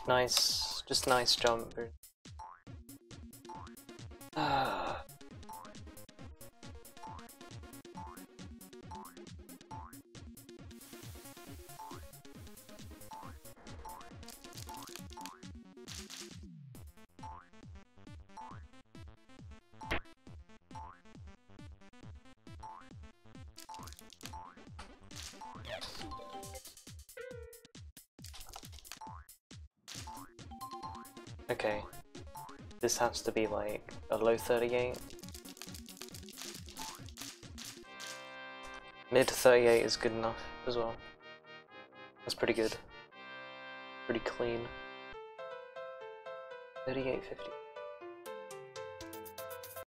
Nice, just nice jump. Okay, this has to be like a low 38. Mid 38 is good enough as well. That's pretty good. Pretty clean. 38.50.